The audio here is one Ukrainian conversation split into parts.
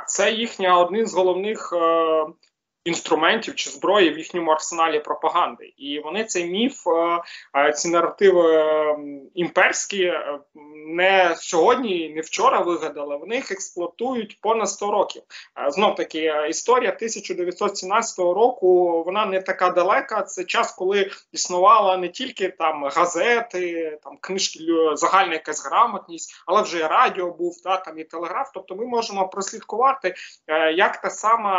Так, це їхня один з головних інструментів чи зброї в їхньому арсеналі пропаганди. І вони цей міф, ці наративи імперські не сьогодні, не вчора вигадали, вони їх експлуатують понад 100 років. Знов таки, історія 1917 року, вона не така далека, це час, коли існувала не тільки там газети, там книжки, загальна якась грамотність, але вже і радіо був, там і телеграф, тобто ми можемо прослідкувати, як та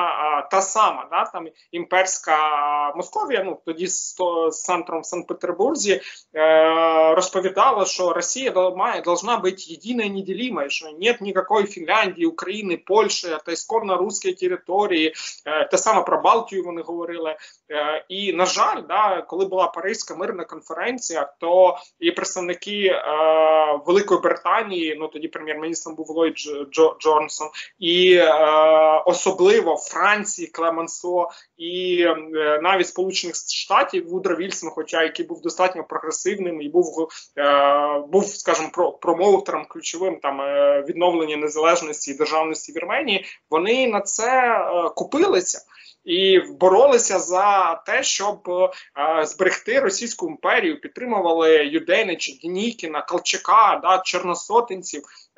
сама, там імперська Московія, ну тоді з центром в Санкт-Петербурзі, розповідала, що Росія должна бути єдиною, неділимою, що нет ніякої Фінляндії, України, Польщі, та ісконно русської території, те саме про Балтію вони говорили. І, на жаль, коли була Паризька мирна конференція, то і представники Великої Британії, ну тоді прем'єр-міністром був Ллойд Джонсон, і особливо Франції, Клеменсо, і навіть Сполучених Штатів Вудро Вільсон, хоча який був достатньо прогресивним і був, скажімо, промоутером ключовим там відновлення незалежності і державності Вірменії, вони на це купилися і боролися за те, щоб зберегти Російську імперію, підтримували Юденича, Денікіна, Колчака, чорносотенців,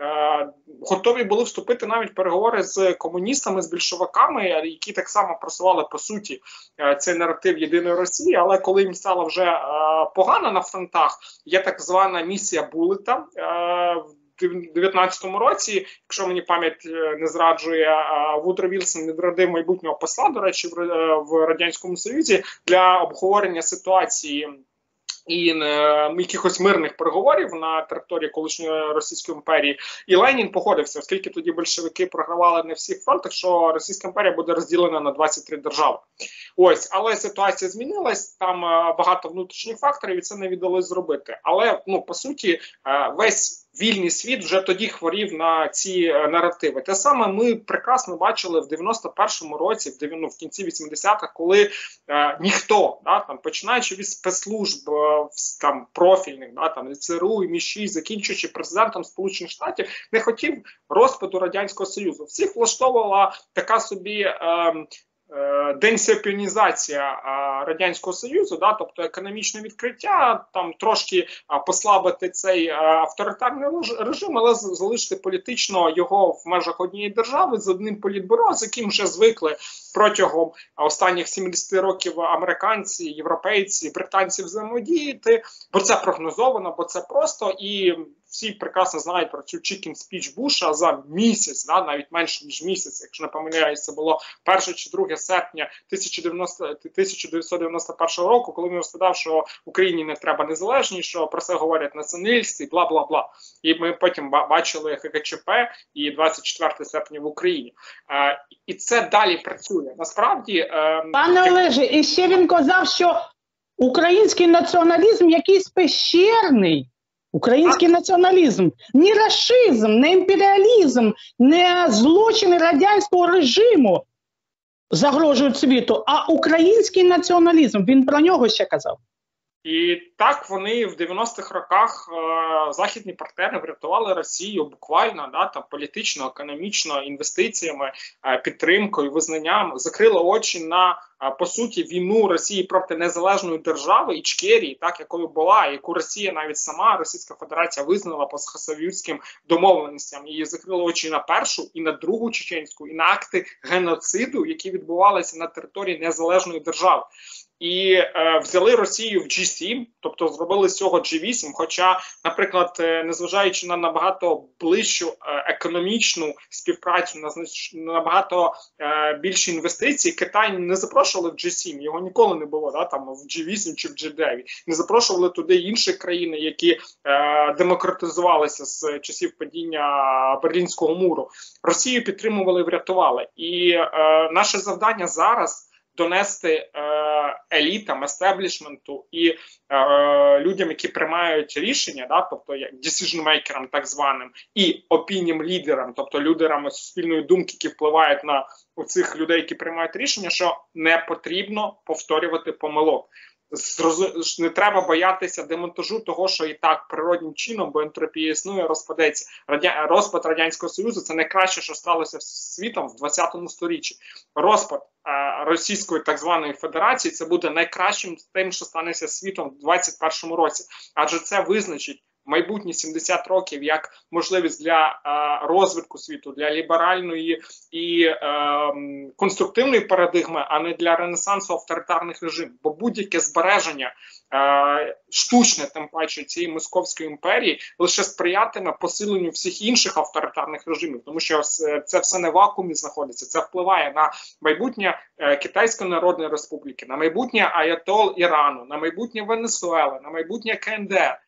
готові були вступити навіть в переговори з комуністами, з більшовиками, які так само просували, по суті, цей наратив єдиної Росії, але коли їм стало вже погано на фронтах, є так звана місія Буллета в 19-му році, якщо мені пам'ять не зраджує, Вудро Вільсон відрядив майбутнього посла, до речі, в Радянському Союзі для обговорення ситуації і якихось мирних переговорів на території колишньої Російської імперії. І Ленін погодився, оскільки тоді большевики програвали на всіх фронтах, що Російська імперія буде розділена на 23 держави. Ось, але ситуація змінилась, там багато внутрішніх факторів, і це не вдалося зробити. Але, по суті, весь вільний світ вже тоді хворів на ці наративи. Те саме ми прекрасно бачили в 91-му році, в кінці 80-х, коли ніхто, там, починаючи від спецслужб там, профільних, там, ЦРУ і МІ6, закінчуючи президентом Сполучених Штатів, не хотів розпаду Радянського Союзу. Всіх влаштовувала така собі денсіопіонізація Радянського Союзу, тобто економічне відкриття, там трошки послабити цей авторитарний режим, але залишити політично його в межах однієї держави з одним політбюро, з яким вже звикли протягом останніх 70 років американці, європейці, британці взаємодіяти, бо це прогнозовано, бо це просто, і всі прекрасно знають про цю chicken speech Буша за місяць, навіть менше ніж місяць, якщо не помиляюсь, це було 1 чи 2 серпня 1991 року, коли він розповідав, що Україні не треба незалежність, що про це говорять націоналісти, бла-бла-бла. І ми потім бачили ГКЧП і 24 серпня в Україні. І це далі працює. Насправді... Пане Олеже, і ще він казав, що український націоналізм якийсь пещерний. Український націоналізм, не рашизм, не імперіалізм, не злочини радянського режиму загрожують світу, а український націоналізм, він про нього ще казав. І так вони в 90-х роках західні партнери врятували Росію буквально, там, політично, економічно, інвестиціями, підтримкою, визнанням, закрили очі на, по суті, війну Росії проти незалежної держави Ічкерії, якою була, яку Росія навіть сама, Російська Федерація, визнала по Сахасовським домовленостям. Її закрили очі на першу і на другу чеченську, і на акти геноциду, які відбувалися на території незалежної держави. І взяли Росію в G7, тобто зробили з цього G8, хоча, наприклад, незважаючи на набагато ближчу економічну співпрацю, на набагато більші інвестиції, Китай не запрошували в G7, його ніколи не було, там в G8 чи в G9. Не запрошували туди інші країни, які демократизувалися з часів падіння Берлінського муру. Росію підтримували і врятували. І наше завдання зараз донести елітам, естеблішменту і людям, які приймають рішення, тобто як decision-makerам так званим, і opinion-лідерам, тобто лідерам суспільної думки, які впливають на цих людей, які приймають рішення, що не потрібно повторювати помилок. не треба боятися демонтажу того, що і так природнім чином, бо ентропія існує, розпадеться. Розпад Радянського Союзу – це найкраще, що сталося з світом в 20 сторіччі. Розпад Російської так званої Федерації – це буде найкращим з тим, що станеться з світом в 21 році. Адже це визначить майбутні 70 років як можливість для розвитку світу, для ліберальної і конструктивної парадигми, а не для ренесансу авторитарних режимів. Бо будь-яке збереження штучне, тим паче, цієї Московської імперії, лише сприятиме посиленню всіх інших авторитарних режимів, тому що це все не в вакуумі знаходиться, це впливає на майбутнє Китайської Народної Республіки, на майбутнє Аятол Ірану, на майбутнє Венесуели, на майбутнє КНДР.